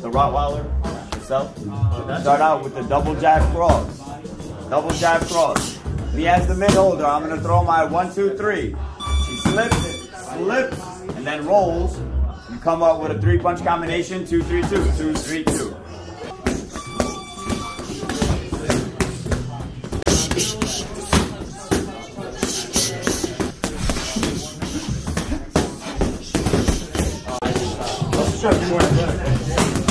the Rottweiler itself. Start out with the double jab cross. Double jab cross. Me as the mid holder, I'm gonna throw my 1, 2, 3. She slips, and then rolls. You come up with a 3-punch combination, 2, 3, 2, 2, 3, 2. Let's try a few more.